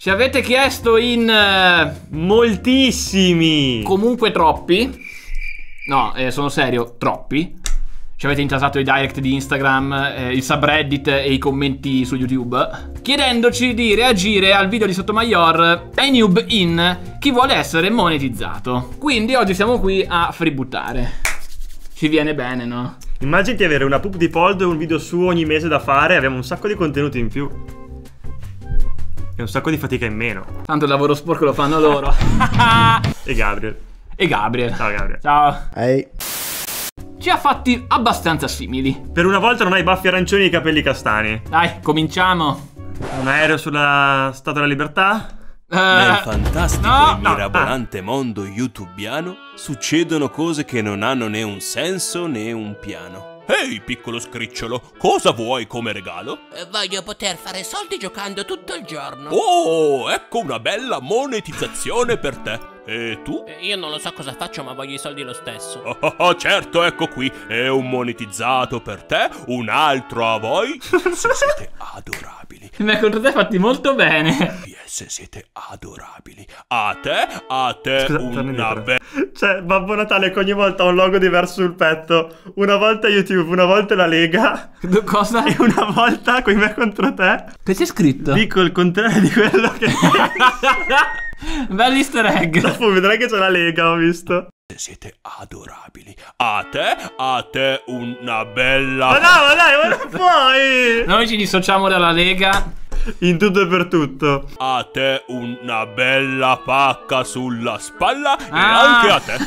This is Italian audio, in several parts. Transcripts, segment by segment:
Ci avete chiesto in moltissimi, comunque troppi. No, sono serio, troppi. Ci avete intasato i direct di Instagram, il subreddit e i commenti su YouTube, chiedendoci di reagire al video di Sotomayor ai noob in chi vuole essere monetizzato. Quindi oggi siamo qui a freebuttare. Ci viene bene, no? Immagini di avere una pup di Poldo e un video su ogni mese da fare. Abbiamo un sacco di contenuti in più e un sacco di fatica in meno. Tanto il lavoro sporco lo fanno loro. E Gabriel. Ciao Gabriel. Ciao. Ehi. Ci ha fatti abbastanza simili. Per una volta non hai baffi arancioni e i capelli castani. Dai, cominciamo. Un aereo sulla Statua della Libertà? Nel fantastico e mirabolante mondo youtubiano succedono cose che non hanno né un senso né un piano. Ehi, piccolo scricciolo, cosa vuoi come regalo? Voglio poter fare soldi giocando tutto il giorno. Oh, ecco una bella monetizzazione per te. E tu? Io non lo so cosa faccio, ma voglio i soldi lo stesso. Oh, certo, ecco qui. E un monetizzato per te, un altro a voi. Se siete adorabili. Ma contro te fatti molto bene. Yes, siete adorabili. A te Scusa, una bella... Cioè, Babbo Natale che ogni volta ha un logo diverso sul petto. Una volta YouTube, una volta la Lega. Cosa? E una volta qui me contro te. Che c'è scritto? Dico il contrario di quello che... Bel easter egg. Dopo vedrai che c'è la Lega, ho visto. Siete adorabili. A te una bella... Ma non puoi! Noi ci dissociamo dalla Lega. In tutto e per tutto. A te una bella pacca sulla spalla e anche a te.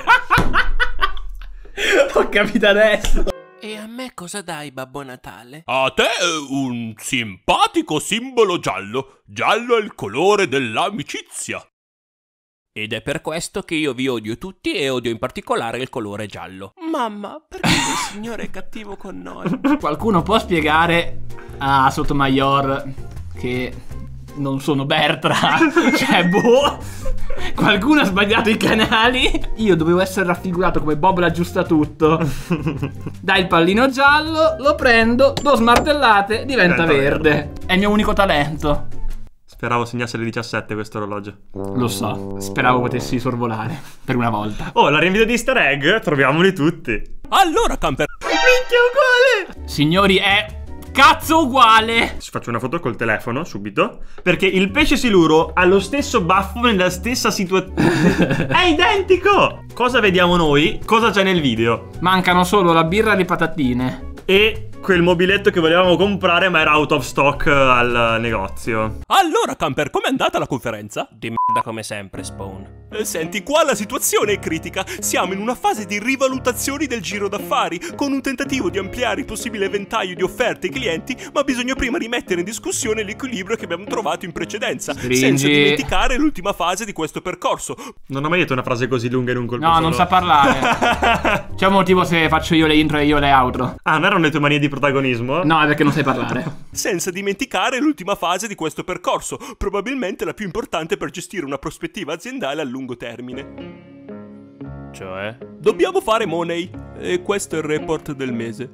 Ho capito adesso. E a me cosa dai, Babbo Natale? A te un simpatico simbolo giallo. Giallo è il colore dell'amicizia. Ed è per questo che io vi odio tutti e odio in particolare il colore giallo. Mamma, perché il Signore è cattivo con noi? Qualcuno può spiegare a Sotomayor che non sono Bertra? Cioè, boh. Qualcuno ha sbagliato i canali. Io dovevo essere raffigurato come Bob l'aggiusta tutto. Dai il pallino giallo, lo prendo, do smartellate, diventa verde. È il mio unico talento. Speravo segnasse le 17 questo orologio. Lo so, speravo potessi sorvolare per una volta. Oh, la rinvio di easter egg? Troviamoli tutti. Allora, camper... Minchia, uguale! Signori, è cazzo uguale. Ci faccio una foto col telefono, subito. Perché il pesce siluro ha lo stesso baffo nella stessa situazione. È identico! Cosa vediamo noi? Cosa c'è nel video? Mancano solo la birra e le patatine. E quel mobiletto che volevamo comprare ma era out of stock al negozio. Allora, camper, com'è andata la conferenza? Di merda come sempre, Spawn. Senti, qua la situazione è critica. Siamo in una fase di rivalutazioni del giro d'affari, con un tentativo di ampliare il possibile ventaglio di offerte ai clienti, ma bisogna prima rimettere in discussione l'equilibrio che abbiamo trovato in precedenza, senza dimenticare l'ultima fase di questo percorso. Non ho mai detto una frase così lunga in un colpo No, solo. non sa parlare. C'è un motivo se faccio io le intro e io le outro. Ah, non erano le tue manie di protagonismo? No, è perché non sai parlare. Senza dimenticare l'ultima fase di questo percorso, probabilmente la più importante per gestire una prospettiva aziendale a lungo termine. Cioè? Dobbiamo fare money, e questo è il report del mese.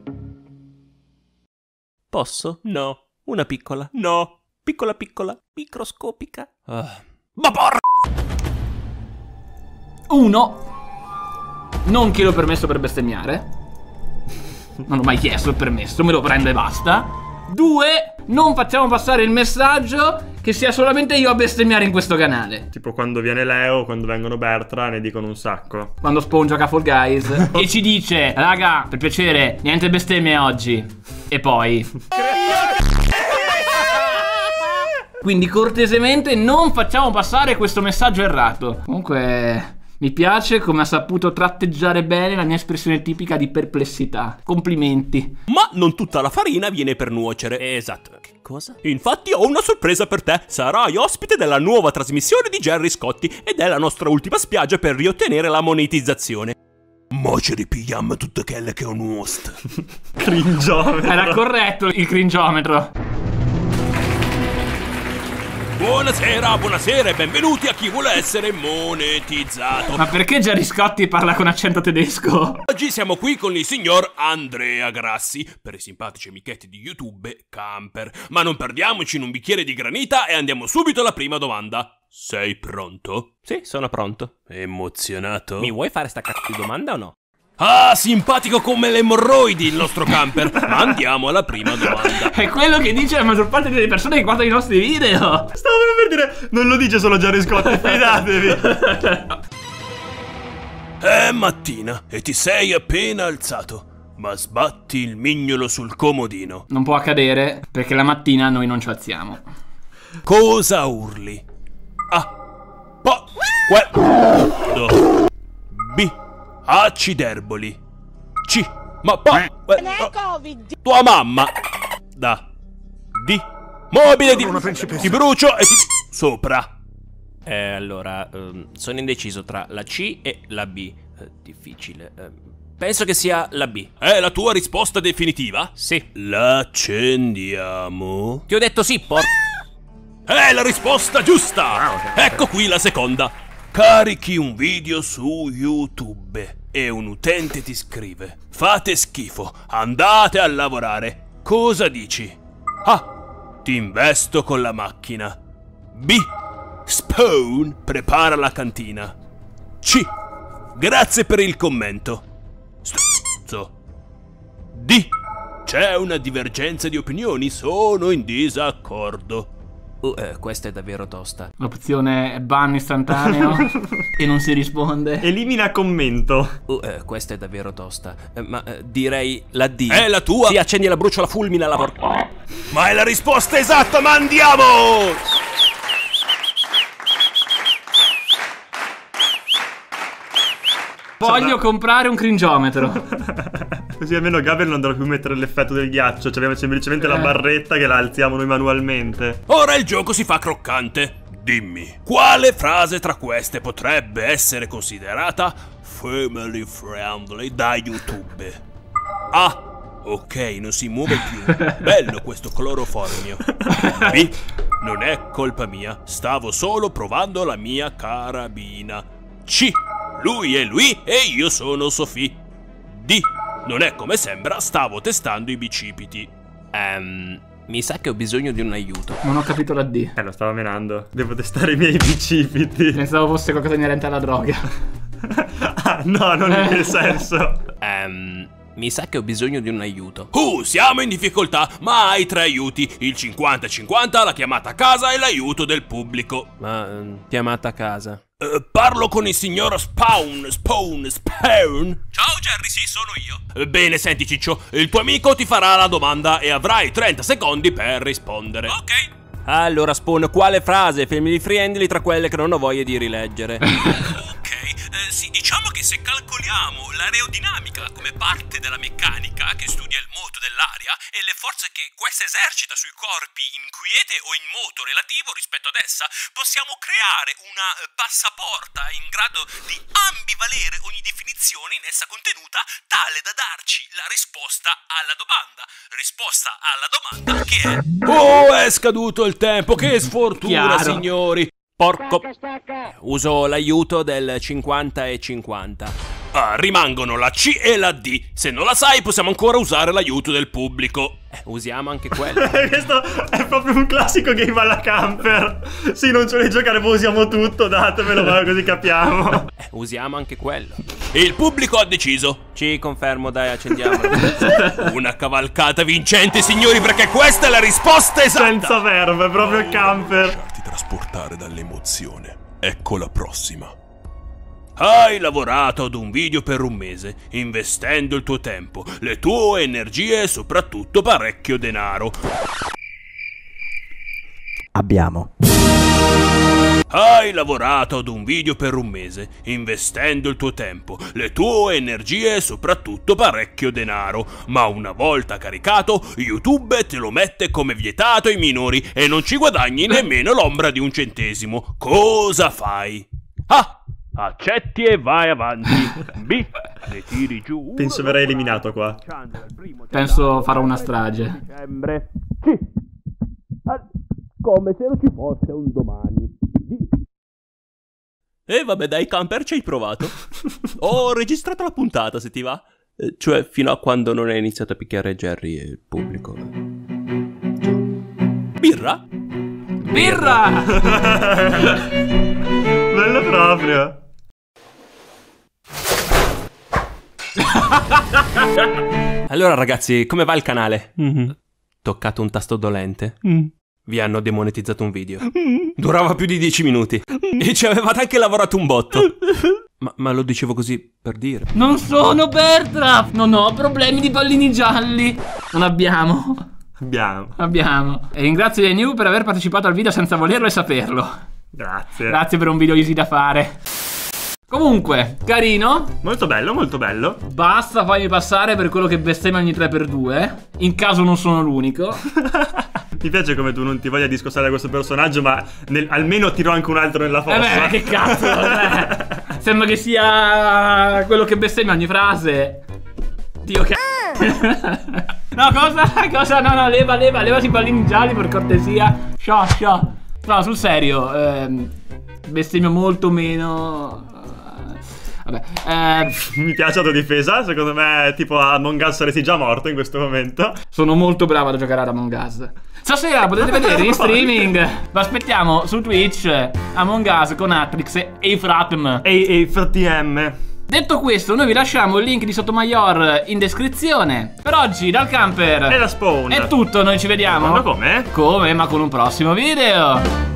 Posso? No. Una piccola. No. Piccola, microscopica. Ma porra! 1. Non chiedo permesso per bestemmiare. Non ho mai chiesto il permesso, me lo prendo e basta. 2. Non facciamo passare il messaggio che sia solamente io a bestemmiare in questo canale. Tipo quando viene Leo, quando vengono Bertra, ne dicono un sacco. Quando Spawn gioca a Fall Guys e ci dice: raga, per piacere, niente bestemmie oggi. E poi quindi cortesemente non facciamo passare questo messaggio errato. Comunque mi piace come ha saputo tratteggiare bene la mia espressione tipica di perplessità. Complimenti. Ma non tutta la farina viene per nuocere. Esatto. Che cosa? Infatti ho una sorpresa per te. Sarai ospite della nuova trasmissione di Gerry Scotti ed è la nostra ultima spiaggia per riottenere la monetizzazione. Mo ci ripigliamo tutte quelle che ho un host. Cringiometro. Era corretto il cringiometro. Buonasera, buonasera e benvenuti a chi vuole essere monetizzato. Ma perché Gerry Scotti parla con accento tedesco? Oggi siamo qui con il signor Andrea Grassi, per i simpatici amichetti di YouTube Camper. Ma non perdiamoci in un bicchiere di granita e andiamo subito alla prima domanda. Sei pronto? Sì, sono pronto. Emozionato? Mi vuoi fare sta cazzo di domanda o no? Ah, simpatico come le emorroidi il nostro camper. Ma andiamo alla prima domanda. È quello che dice la maggior parte delle persone che guardano i nostri video. Stavo per dire, non lo dice solo Gerry Scotti, fidatevi. È mattina e ti sei appena alzato, ma sbatti il mignolo sul comodino. Non può accadere perché la mattina noi non ci alziamo. Cosa urli? A. B. Acciderboli. C. Ma tua mamma. Da. D. Mobile di ti brucio e ti sopra. Allora, sono indeciso tra la C e la B. Difficile. Penso che sia la B. È la tua risposta definitiva? Sì. L'accendiamo? Ti ho detto sì, È la risposta giusta! Ecco qui la seconda. Carichi un video su YouTube e un utente ti scrive: fate schifo, andate a lavorare. Cosa dici? A. Ti investo con la macchina. B. Spawn prepara la cantina. C. Grazie per il commento. D. C'è una divergenza di opinioni, sono in disaccordo. Questa è davvero tosta. L'opzione è ban istantaneo e non si risponde. Elimina commento. Questa è davvero tosta. Ma direi la D. È la tua? Sì, accendi la bruciola, fulmina la porta. Ma è la risposta esatta, ma andiamo! Voglio comprare un cringiometro. Così almeno Gabriel non dovrà più mettere l'effetto del ghiaccio. Cioè abbiamo semplicemente la barretta che la alziamo noi manualmente. Ora il gioco si fa croccante. Dimmi, quale frase tra queste potrebbe essere considerata family friendly da YouTube? A. Ok, non si muove più. Bello questo cloroformio. B. Non è colpa mia, stavo solo provando la mia carabina. C. Lui è lui e io sono Sofì. D. Non è come sembra, stavo testando i bicipiti. Mi sa che ho bisogno di un aiuto. Non ho capito la D. Lo stavo menando. Devo testare i miei bicipiti. Pensavo fosse qualcosa inerente alla droga. Ah, no, non in quel senso. Mi sa che ho bisogno di un aiuto. Siamo in difficoltà, ma hai 3 aiuti. Il 50-50, la chiamata a casa e l'aiuto del pubblico. Ma chiamata a casa. Parlo con il signor Spawn. Ciao Jerry, sì, sono io. Bene, senti Ciccio, il tuo amico ti farà la domanda e avrai 30 secondi per rispondere. Ok. Allora, Spawn, quale frase family friendly tra quelle che non ho voglia di rileggere? Sì, diciamo che se calcoliamo l'aerodinamica come parte della meccanica che studia il moto dell'aria e le forze che questa esercita sui corpi in quiete o in moto relativo rispetto ad essa, possiamo creare una passaporta in grado di ambivalere ogni definizione in essa contenuta, tale da darci la risposta alla domanda. Risposta alla domanda che è... è scaduto il tempo, che sfortuna, Chiaro. signori. Porco. Uso l'aiuto del 50 e 50. Rimangono la C e la D. Se non la sai, possiamo ancora usare l'aiuto del pubblico. Usiamo anche quello. Questo è proprio un classico game alla camper. Sì, non ce ne giocare, poi usiamo tutto, datemelo, ma così capiamo. Usiamo anche quello. Il pubblico ha deciso. Ci confermo, dai, accendiamolo. Una cavalcata vincente, signori, perché questa è la risposta esatta. Senza verbo, è proprio il camper. Farti trasportare dall'emozione. Ecco la prossima. Hai lavorato ad un video per un mese, investendo il tuo tempo, le tue energie e soprattutto parecchio denaro. Abbiamo. Hai lavorato ad un video per un mese, investendo il tuo tempo, le tue energie e soprattutto parecchio denaro. Ma una volta caricato, YouTube te lo mette come vietato ai minori e non ci guadagni nemmeno l'ombra di un centesimo. Cosa fai? A. Accetti e vai avanti. B. Le tiri giù. Penso verrei eliminato qua. Penso farò una strage. C. come se non ci fosse un domani. E vabbè dai camper, ci hai provato. Ho registrato la puntata se ti va. Cioè fino a quando non hai iniziato a picchiare Jerry e il pubblico. Birra? Birra! Bello proprio. Allora ragazzi, come va il canale? Toccato un tasto dolente. Vi hanno demonetizzato un video. Durava più di 10 minuti. E ci avevate anche lavorato un botto. Ma lo dicevo così per dire. Non sono Bertraf! Non ho problemi di pallini gialli. Non abbiamo. Abbiamo. E ringrazio New per aver partecipato al video senza volerlo e saperlo. Grazie. Grazie per un video easy da fare. Comunque, carino. Molto bello, molto bello. Basta farmi passare per quello che bestemmia ogni 3x2. In caso non sono l'unico. Mi piace come tu non ti voglia discostare da questo personaggio, ma almeno tiro anche un altro nella fossa. Beh, che cazzo. Sembra che sia quello che bestemmia ogni frase. Dio che... No, cosa? No, levati i pallini gialli per cortesia. Sciò. No, sul serio, bestemmio molto meno. Vabbè, mi piace la tua difesa. Secondo me, tipo, Among Us saresti già morto in questo momento. Sono molto bravo a giocare ad Among Us. Stasera potete vedere in streaming. Vi aspettiamo su Twitch Among Us con Atrix e Efratm. E FTM. Detto questo, noi vi lasciamo il link di Sotomayor in descrizione. Per oggi dal camper E da Spawn è tutto, noi ci vediamo. Ma come? Come? Ma con un prossimo video.